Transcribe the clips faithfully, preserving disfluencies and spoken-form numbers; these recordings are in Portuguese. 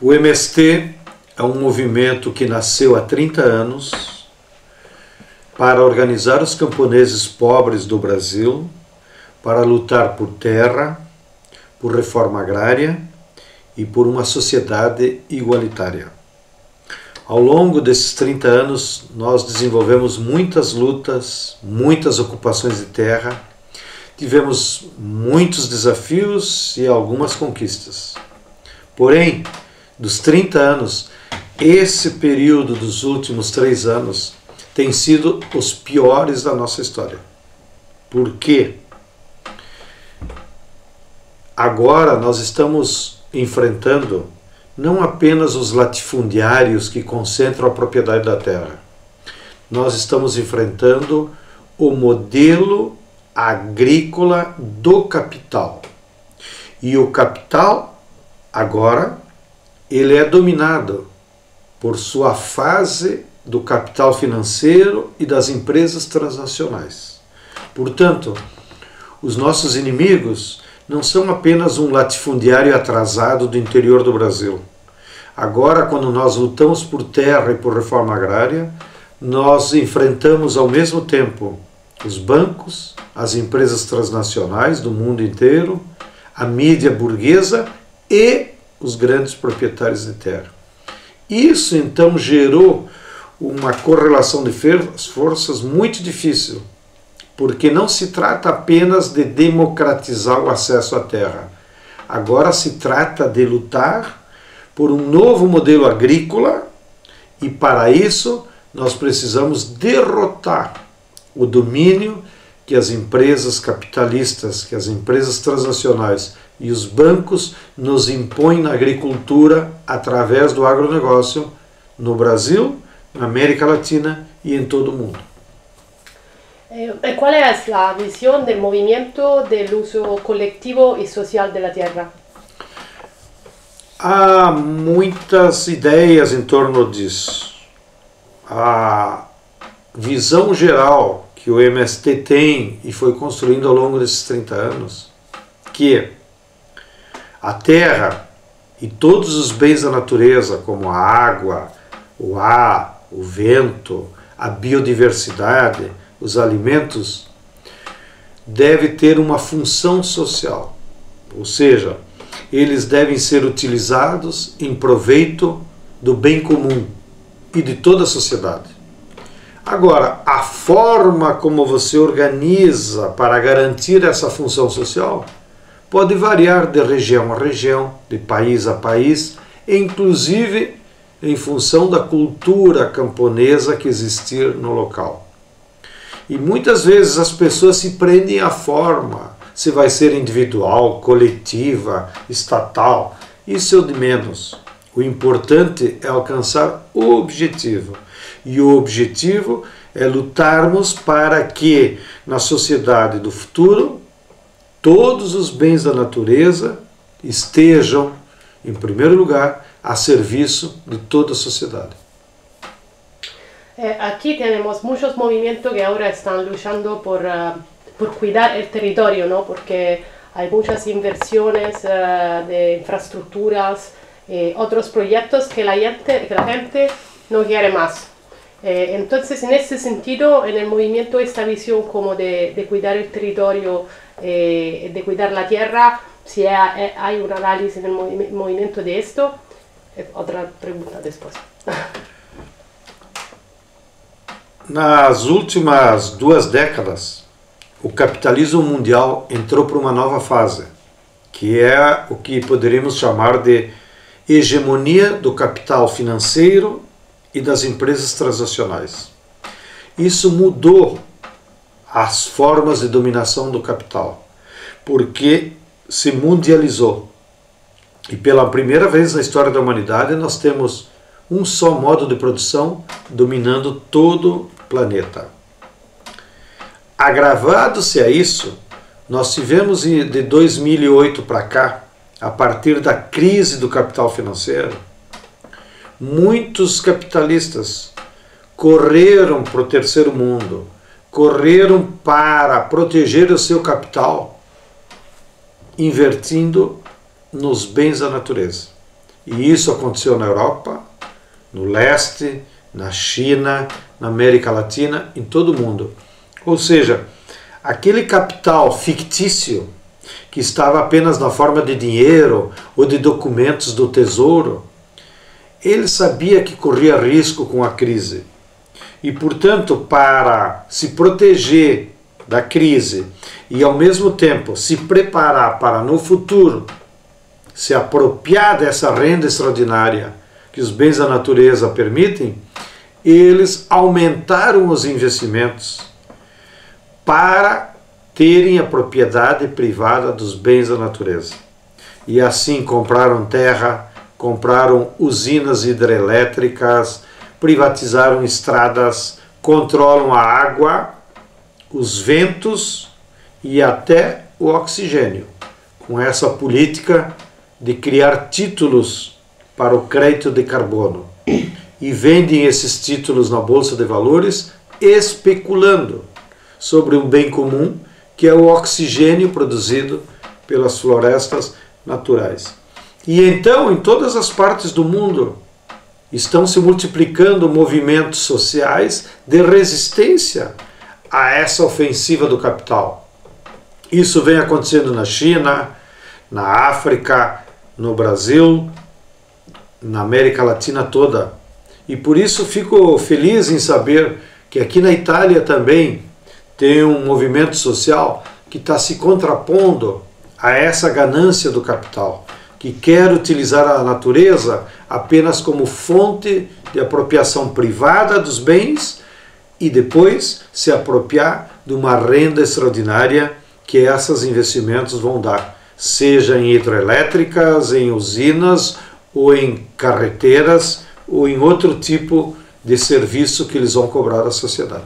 O M S T é um movimento que nasceu há trinta anos para organizar os camponeses pobres do Brasil, para lutar por terra, por reforma agrária e por uma sociedade igualitária. Ao longo desses trinta anos, nós desenvolvemos muitas lutas, muitas ocupações de terra, tivemos muitos desafios e algumas conquistas. Porém, dos trinta anos, esse período dos últimos três anos tem sido os piores da nossa história. Por quê? Agora nós estamos enfrentando não apenas os latifundiários que concentram a propriedade da terra. Nós estamos enfrentando o modelo agrícola do capital. E o capital, agora, ele é dominado por sua fase do capital financeiro e das empresas transnacionais. Portanto, os nossos inimigos não são apenas um latifundiário atrasado do interior do Brasil. Agora, quando nós lutamos por terra e por reforma agrária, nós enfrentamos ao mesmo tempo os bancos, as empresas transnacionais do mundo inteiro, a mídia burguesa e os grandes proprietários de terra. Isso então gerou uma correlação de forças muito difícil, porque não se trata apenas de democratizar o acesso à terra. Agora se trata de lutar por um novo modelo agrícola e, para isso, nós precisamos derrotar o domínio que as empresas capitalistas, que as empresas transnacionais e os bancos nos impõem na agricultura através do agronegócio no Brasil, na América Latina e em todo o mundo. E qual é a visão do movimento do uso coletivo e social da terra? Há muitas ideias em torno disso. A visão geral que o M S T tem e foi construindo ao longo desses trinta anos, que a terra e todos os bens da natureza, como a água, o ar, o vento, a biodiversidade, os alimentos, deve ter uma função social, ou seja, eles devem ser utilizados em proveito do bem comum e de toda a sociedade. Agora, a forma como você organiza para garantir essa função social pode variar de região a região, de país a país, inclusive em função da cultura camponesa que existir no local. E muitas vezes as pessoas se prendem à forma, se vai ser individual, coletiva, estatal. Isso é o de menos. O importante é alcançar o objetivo. E o objetivo é lutarmos para que na sociedade do futuro todos os bens da natureza estejam, em primeiro lugar, a serviço de toda a sociedade. Eh, aquí tenemos muchos movimientos que ahora están luchando por, uh, por cuidar el territorio, ¿no? Porque hay muchas inversiones uh, de infraestructuras, eh, otros proyectos que la gente, que la gente no quiere más. Eh, entonces, en ese sentido, en el movimiento, esta visión como de, de cuidar el territorio, eh, de cuidar la tierra, si hay, hay un análisis en el movi movimiento de esto. Eh, otra pregunta después. Nas últimas duas décadas, o capitalismo mundial entrou para uma nova fase, que é o que poderíamos chamar de hegemonia do capital financeiro e das empresas transacionais. Isso mudou as formas de dominação do capital, porque se mundializou. E pela primeira vez na história da humanidade nós temos um só modo de produção dominando todo o planeta. Agravado-se a isso, nós tivemos de dois mil e oito para cá, a partir da crise do capital financeiro, muitos capitalistas correram para o terceiro mundo, correram para proteger o seu capital, invertindo nos bens da natureza. E isso aconteceu na Europa, no leste, na China, na América Latina, em todo o mundo. Ou seja, aquele capital fictício que estava apenas na forma de dinheiro ou de documentos do tesouro, ele sabia que corria risco com a crise. E, portanto, para se proteger da crise e, ao mesmo tempo, se preparar para, no futuro, se apropriar dessa renda extraordinária que os bens da natureza permitem, eles aumentaram os investimentos para terem a propriedade privada dos bens da natureza. E assim compraram terra, compraram usinas hidrelétricas, privatizaram estradas, controlam a água, os ventos e até o oxigênio, com essa política de criar títulos para o crédito de carbono. E vendem esses títulos na Bolsa de Valores, especulando sobre um bem comum, que é o oxigênio produzido pelas florestas naturais. E então, em todas as partes do mundo, estão se multiplicando movimentos sociais de resistência a essa ofensiva do capital. Isso vem acontecendo na China, na África, no Brasil, na América Latina toda. E por isso fico feliz em saber que aqui na Itália também tem um movimento social que está se contrapondo a essa ganância do capital, que quer utilizar a natureza apenas como fonte de apropriação privada dos bens e depois se apropriar de uma renda extraordinária que esses investimentos vão dar, seja em hidrelétricas, em usinas, ou em carreteras, ou em outro tipo de serviço que eles vão cobrar da sociedade.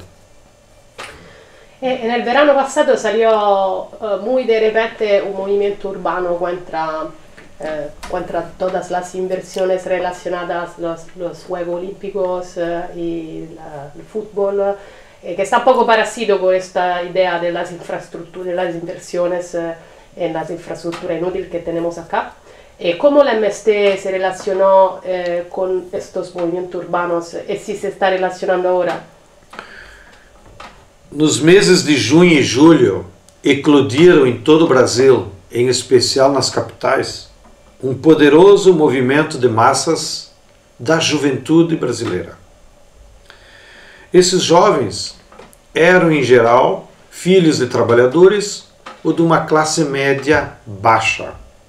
E nel verano passato salió uh, muy de repente un movimiento urbano contra, eh, contra todas las inversiones relacionadas a los, los Juegos Olímpicos uh, y la, el fútbol, eh, que está un poco parecido con esta idea de las infraestructuras, de las inversiones uh, en las infraestructuras inútiles que tenemos acá. Eh, ¿Cómo la M S T se relacionó eh, con estos movimientos urbanos y si se está relacionando ahora? Nos meses de junho e julho, eclodiram em todo o Brasil, em especial nas capitais, um poderoso movimento de massas da juventude brasileira. Esses jovens eram, em geral, filhos de trabalhadores ou de uma classe média baixa.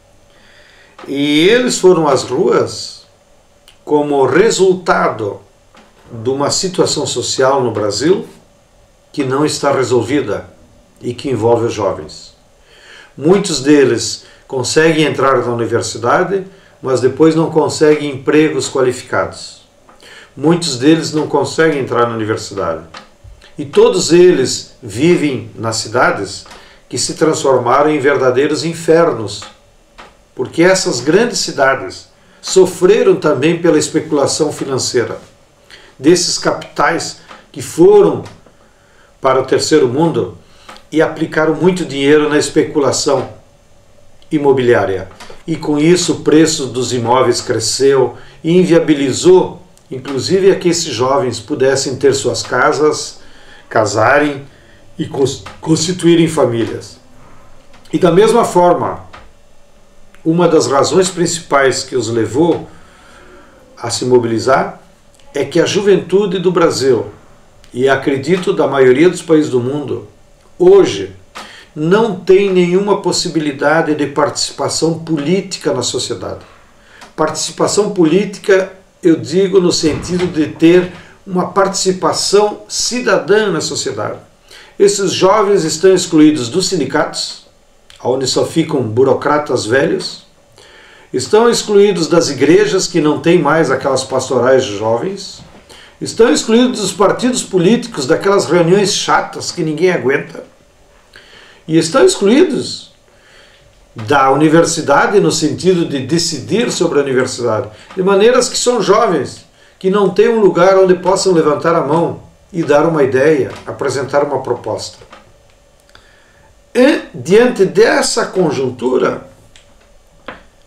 E eles foram às ruas como resultado de uma situação social no Brasil que não está resolvida e que envolve os jovens. Muitos deles conseguem entrar na universidade, mas depois não conseguem empregos qualificados. Muitos deles não conseguem entrar na universidade. E todos eles vivem nas cidades que se transformaram em verdadeiros infernos, porque essas grandes cidades sofreram também pela especulação financeira desses capitais que foram para o terceiro mundo e aplicaram muito dinheiro na especulação imobiliária. E com isso o preço dos imóveis cresceu e inviabilizou, inclusive, a que esses jovens pudessem ter suas casas, casarem e constituírem famílias. E da mesma forma, uma das razões principais que os levou a se mobilizar é que a juventude do Brasil, e acredito da maioria dos países do mundo, hoje não tem nenhuma possibilidade de participação política na sociedade. Participação política, eu digo no sentido de ter uma participação cidadã na sociedade. Esses jovens estão excluídos dos sindicatos, onde só ficam burocratas velhos, estão excluídos das igrejas, que não tem mais aquelas pastorais de jovens, estão excluídos dos partidos políticos, daquelas reuniões chatas que ninguém aguenta, e estão excluídos da universidade no sentido de decidir sobre a universidade, de maneiras que são jovens, que não têm um lugar onde possam levantar a mão e dar uma ideia, apresentar uma proposta. E, diante dessa conjuntura,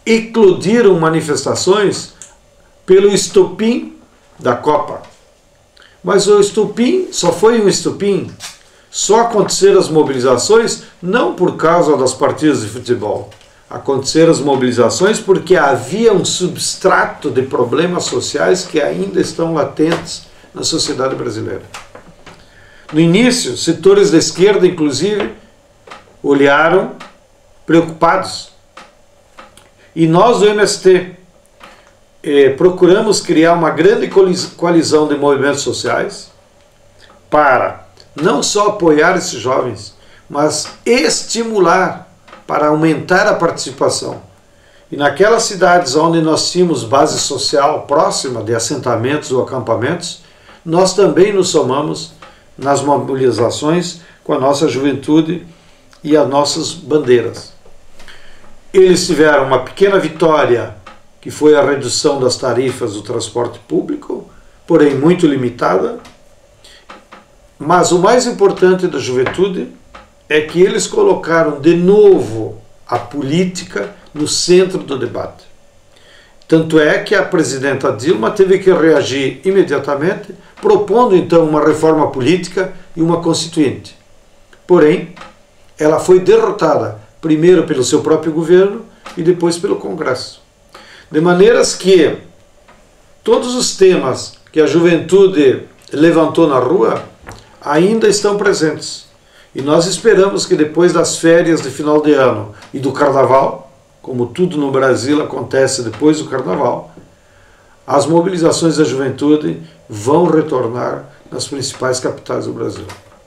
eclodiram manifestações pelo estopim da Copa. Mas o estopim só foi um estopim. Só aconteceram as mobilizações não por causa das partidas de futebol. Aconteceram as mobilizações porque havia um substrato de problemas sociais que ainda estão latentes na sociedade brasileira. No início, setores da esquerda, inclusive, olharam preocupados. E nós do M S T eh, procuramos criar uma grande coalizão de movimentos sociais para não só apoiar esses jovens, mas estimular para aumentar a participação. E naquelas cidades onde nós tínhamos base social próxima de assentamentos ou acampamentos, nós também nos somamos nas mobilizações com a nossa juventude e as nossas bandeiras. Eles tiveram uma pequena vitória, que foi a redução das tarifas do transporte público, porém muito limitada. Mas o mais importante da juventude é que eles colocaram de novo a política no centro do debate. Tanto é que a presidenta Dilma teve que reagir imediatamente, propondo então uma reforma política e uma constituinte. Porém, ela foi derrotada, primeiro pelo seu próprio governo e depois pelo Congresso. De maneiras que todos os temas que a juventude levantou na rua ainda estão presentes. E nós esperamos que depois das férias de final de ano e do Carnaval, como tudo no Brasil acontece depois do Carnaval, as mobilizações da juventude vão retornar nas principais capitais do Brasil.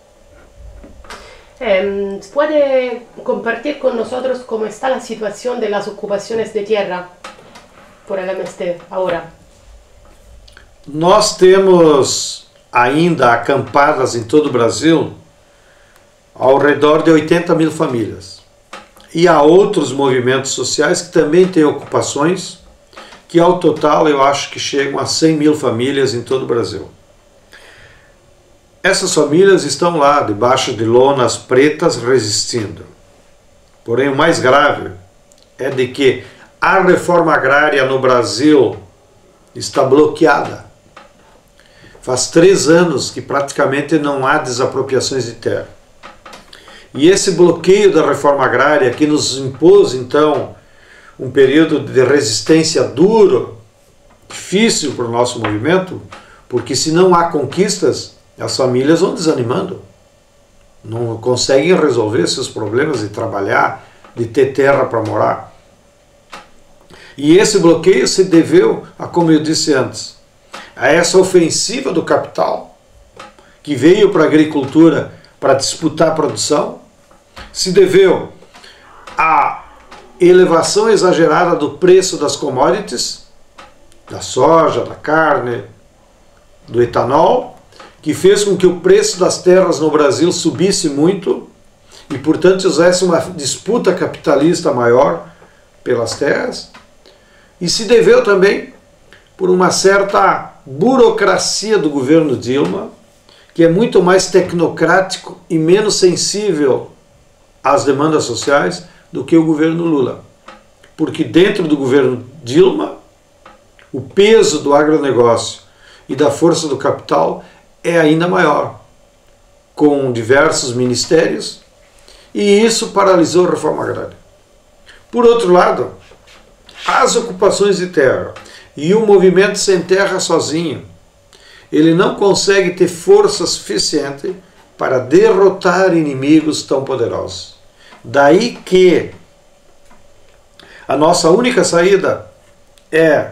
Eh, ¿Puede compartir con nosotros cómo está la situación de las ocupaciones de tierra por el M S T ahora? Nós temos ainda acampadas em todo o Brasil ao redor de oitenta mil famílias. E há outros movimentos sociais que também têm ocupações, que ao total eu acho que chegam a cem mil famílias em todo o Brasil. Essas famílias estão lá, debaixo de lonas pretas, resistindo. Porém, o mais grave é de que a reforma agrária no Brasil está bloqueada. Faz três anos que praticamente não há desapropriações de terra. E esse bloqueio da reforma agrária, que nos impôs, então, um período de resistência duro, difícil para o nosso movimento, porque se não há conquistas, as famílias vão desanimando. Não conseguem resolver seus problemas de trabalhar, de ter terra para morar. E esse bloqueio se deveu a, como eu disse antes, a essa ofensiva do capital, que veio para a agricultura para disputar a produção, se deveu à elevação exagerada do preço das commodities, da soja, da carne, do etanol, que fez com que o preço das terras no Brasil subisse muito e, portanto, houvesse uma disputa capitalista maior pelas terras, e se deveu também por uma certa burocracia do governo Dilma, que é muito mais tecnocrático e menos sensível às demandas sociais do que o governo Lula. Porque dentro do governo Dilma, o peso do agronegócio e da força do capital é ainda maior, com diversos ministérios, e isso paralisou a reforma agrária. Por outro lado, as ocupações de terra e o movimento sem terra sozinho, ele não consegue ter força suficiente para derrotar inimigos tão poderosos. Daí que a nossa única saída é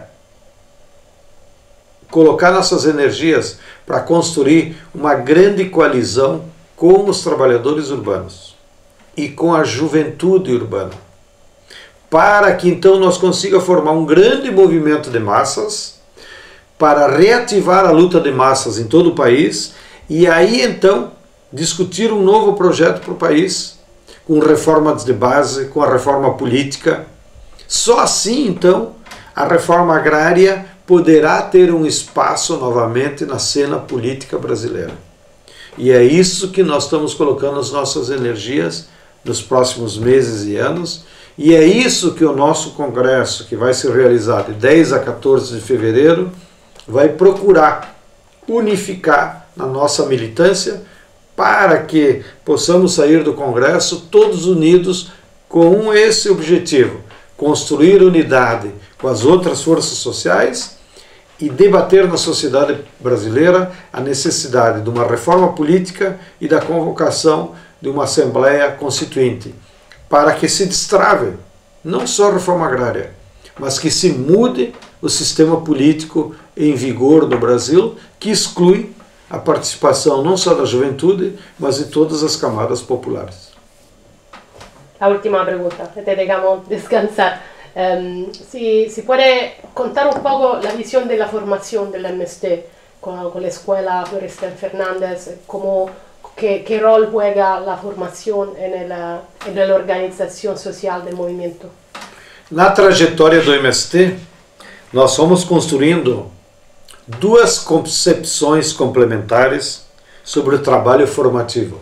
colocar nossas energias para construir uma grande coalizão com os trabalhadores urbanos e com a juventude urbana, para que então nós consigamos formar um grande movimento de massas, para reativar a luta de massas em todo o país, e aí então discutir um novo projeto para o país, com reformas de base, com a reforma política. Só assim então a reforma agrária poderá ter um espaço novamente na cena política brasileira. E é isso que nós estamos colocando as nossas energias nos próximos meses e anos, E é isso que o nosso congresso, que vai ser realizado de dez a quatorze de fevereiro, vai procurar unificar na nossa militância para que possamos sair do congresso todos unidos com esse objetivo: construir unidade com as outras forças sociais e debater na sociedade brasileira a necessidade de uma reforma política e da convocação de uma Assembleia Constituinte, para que se destrave não só a reforma agrária, mas que se mude o sistema político em vigor no Brasil, que exclui a participação não só da juventude, mas de todas as camadas populares. La última pregunta, te dejamos descansar. Um, si, si puede contar un poco la visión de la formación del M S T con, con la escuela Florestan Fernández, cómo, qué, qué rol juega la formación en, el, en la organización social del movimiento. Na trajetória do M S T, nós fomos construindo duas concepções complementares sobre o trabalho formativo,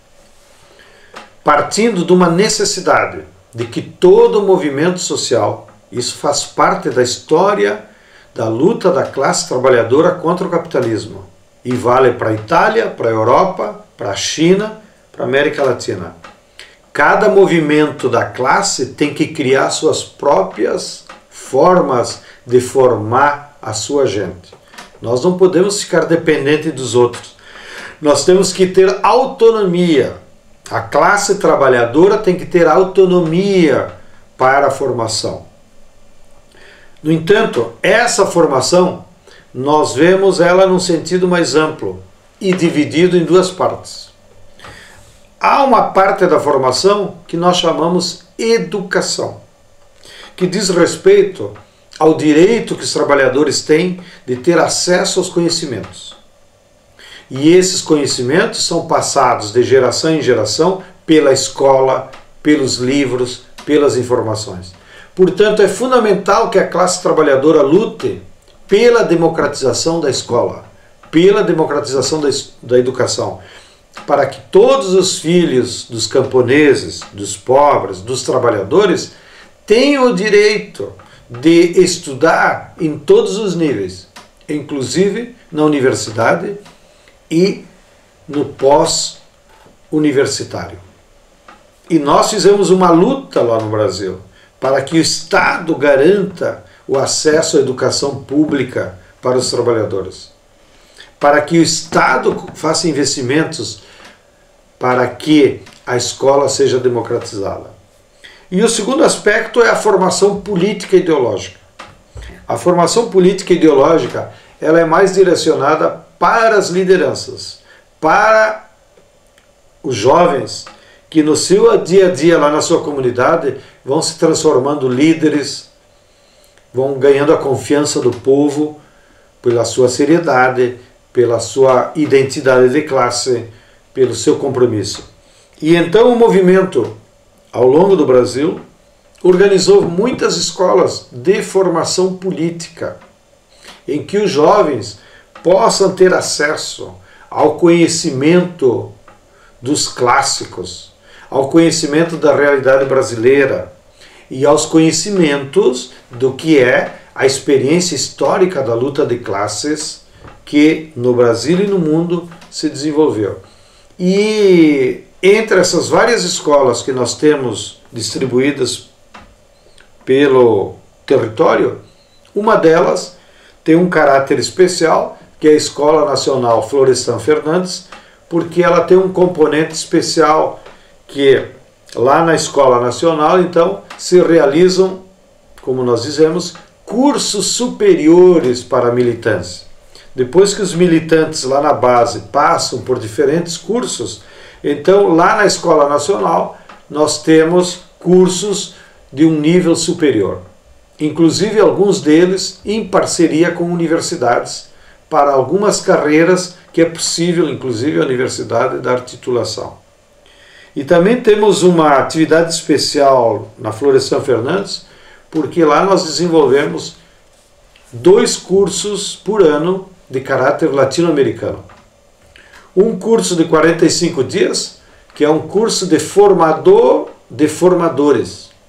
partindo de uma necessidade de que todo movimento social, isso faz parte da história da luta da classe trabalhadora contra o capitalismo, e vale para a Itália, para a Europa, para a China, para a América Latina. Cada movimento da classe tem que criar suas próprias formas de formar a sua gente. Nós não podemos ficar dependentes dos outros. Nós temos que ter autonomia. A classe trabalhadora tem que ter autonomia para a formação. No entanto, essa formação, nós vemos ela num sentido mais amplo e dividido em duas partes. Há uma parte da formação que nós chamamos educação, que diz respeito ao direito que os trabalhadores têm de ter acesso aos conhecimentos. E esses conhecimentos são passados de geração em geração pela escola, pelos livros, pelas informações. Portanto, é fundamental que a classe trabalhadora lute pela democratização da escola, pela democratização da, da educação, para que todos os filhos dos camponeses, dos pobres, dos trabalhadores tenham o direito de estudar em todos os níveis, inclusive na universidade e no pós-universitário. E nós fizemos uma luta lá no Brasil para que o Estado garanta o acesso à educação pública para os trabalhadores, para que o Estado faça investimentos para que a escola seja democratizada. E o segundo aspecto é a formação política e ideológica. A formação política e ideológica ela é mais direcionada para as lideranças, para os jovens que no seu dia a dia lá na sua comunidade vão se transformando líderes, vão ganhando a confiança do povo pela sua seriedade, pela sua identidade de classe, pelo seu compromisso. E então o movimento, ao longo do Brasil, organizou muitas escolas de formação política, em que os jovens possam ter acesso ao conhecimento dos clássicos, ao conhecimento da realidade brasileira e aos conhecimentos do que é a experiência histórica da luta de classes que no Brasil e no mundo se desenvolveu. E entre essas várias escolas que nós temos distribuídas pelo território, uma delas tem um caráter especial, que é a Escola Nacional Florestan Fernandes, porque ela tem um componente especial que lá na Escola Nacional, então, se realizam, como nós dizemos, cursos superiores para a militância. Depois que os militantes lá na base passam por diferentes cursos, então lá na Escola Nacional nós temos cursos de um nível superior. Inclusive alguns deles em parceria com universidades, para algumas carreiras que é possível, inclusive a universidade, dar titulação. E também temos uma atividade especial na Florestan Fernandes, porque lá nós desenvolvemos dois cursos por ano de caráter latino-americano. Um curso de quarenta e cinco dias, que é um curso de formador de formadores.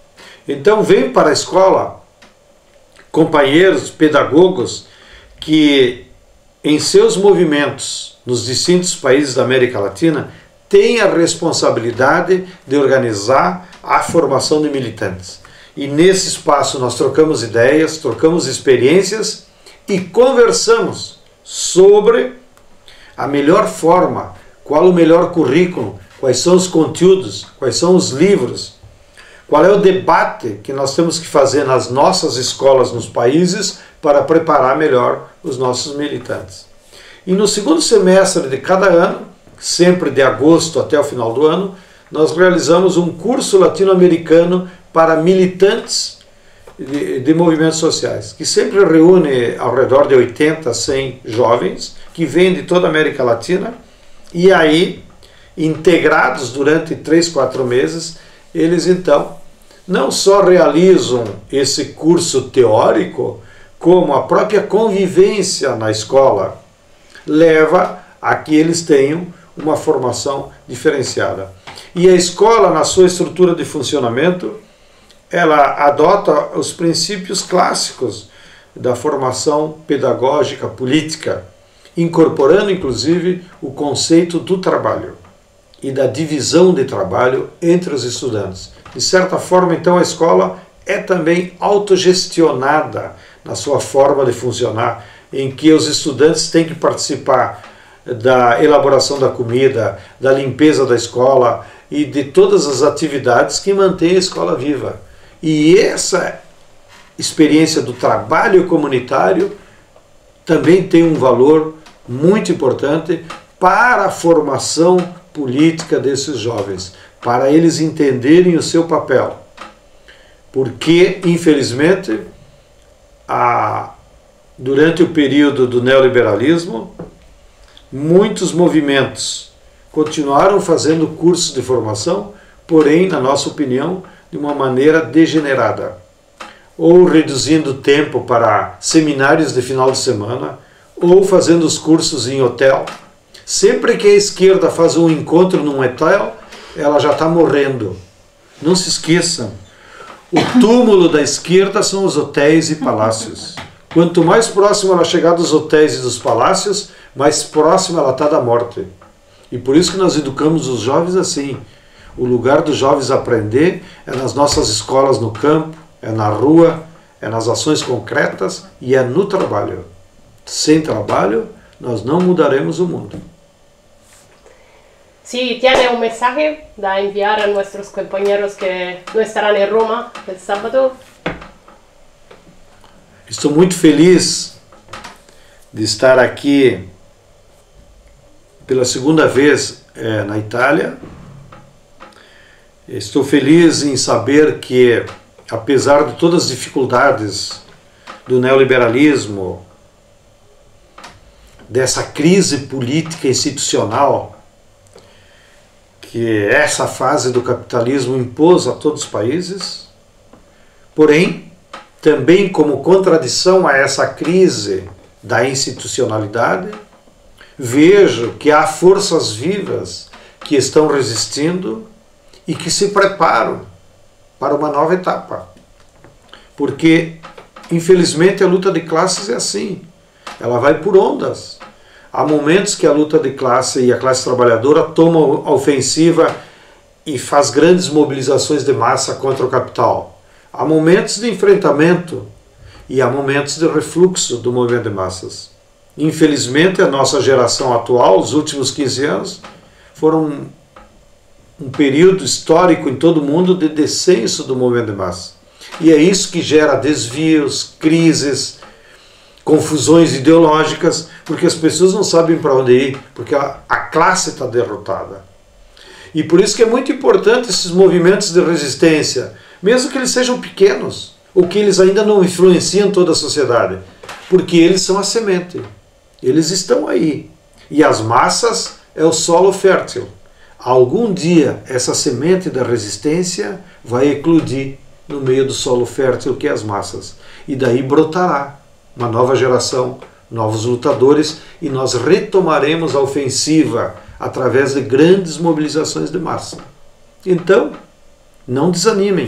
Então vem para a escola companheiros, pedagogos que em seus movimentos nos distintos países da América Latina têm a responsabilidade de organizar a formação de militantes. E nesse espaço nós trocamos ideias, trocamos experiências e conversamos sobre a melhor forma, qual o melhor currículo, quais são os conteúdos, quais são os livros, qual é o debate que nós temos que fazer nas nossas escolas nos países para preparar melhor os nossos militantes. E no segundo semestre de cada ano, sempre de agosto até o final do ano, nós realizamos um curso latino-americano para militantes de, de movimentos sociais, que sempre reúne ao redor de oitenta, cem jovens que vêm de toda a América Latina, e aí, integrados durante três, quatro meses, eles então não só realizam esse curso teórico, como a própria convivência na escola leva a que eles tenham uma formação diferenciada. E a escola, na sua estrutura de funcionamento, ela adota os princípios clássicos da formação pedagógica política, incorporando inclusive o conceito do trabalho e da divisão de trabalho entre os estudantes. De certa forma, então, a escola é também autogestionada na sua forma de funcionar, em que os estudantes têm que participar da elaboração da comida, da limpeza da escola e de todas as atividades que mantêm a escola viva. E essa experiência do trabalho comunitário também tem um valor muito importante para a formação política desses jovens, para eles entenderem o seu papel. Porque, infelizmente, a, durante o período do neoliberalismo, muitos movimentos continuaram fazendo cursos de formação, porém, na nossa opinião, de uma maneira degenerada, ou reduzindo o tempo para seminários de final de semana, ou fazendo os cursos em hotel. Sempre que a esquerda faz um encontro num hotel, ela já está morrendo. Não se esqueçam, o túmulo da esquerda são os hotéis e palácios. Quanto mais próximo ela chegar dos hotéis e dos palácios, mais próxima ela está da morte. E por isso que nós educamos os jovens assim. O lugar dos jovens aprender é nas nossas escolas no campo, é na rua, é nas ações concretas e é no trabalho. Sem trabalho, nós não mudaremos o mundo. Si tiene un mensaje da enviar a nuestros compañeros que no estarán en Roma el sábado. Estou muito feliz de estar aqui pela segunda vez é, na Itália. Estou feliz em saber que, apesar de todas as dificuldades do neoliberalismo, dessa crise política institucional que essa fase do capitalismo impôs a todos os países, porém, também como contradição a essa crise da institucionalidade, vejo que há forças vivas que estão resistindo e que se preparam para uma nova etapa. Porque, infelizmente, a luta de classes é assim. Ela vai por ondas. Há momentos que a luta de classe e a classe trabalhadora toma a ofensiva e faz grandes mobilizações de massa contra o capital. Há momentos de enfrentamento e há momentos de refluxo do movimento de massas. Infelizmente, a nossa geração atual, os últimos quinze anos, foram um período histórico em todo o mundo de descenso do movimento de massa. E é isso que gera desvios, crises, confusões ideológicas, porque as pessoas não sabem para onde ir, porque a, a classe está derrotada. E por isso que é muito importante esses movimentos de resistência, mesmo que eles sejam pequenos, ou que eles ainda não influenciam toda a sociedade, porque eles são a semente, eles estão aí. E as massas é o solo fértil. Algum dia essa semente da resistência vai eclodir no meio do solo fértil que é as massas. E daí brotará uma nova geração, novos lutadores, e nós retomaremos a ofensiva através de grandes mobilizações de massa. Então, não desanimem,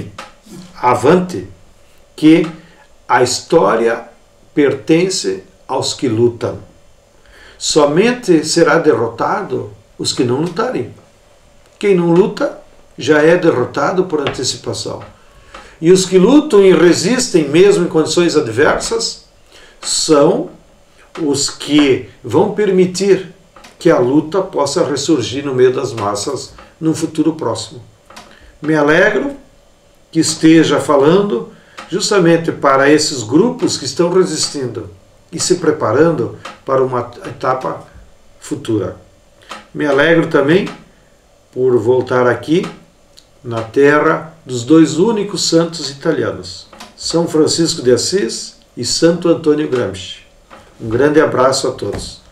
avante que a história pertence aos que lutam. Somente será derrotado os que não lutarem. Quem não luta já é derrotado por antecipação. E os que lutam e resistem mesmo em condições adversas são os que vão permitir que a luta possa ressurgir no meio das massas num futuro próximo. Me alegro que esteja falando justamente para esses grupos que estão resistindo e se preparando para uma etapa futura. Me alegro também por voltar aqui na terra dos dois únicos santos italianos, São Francisco de Assis e Santo Antônio Gramsci. Um grande abraço a todos.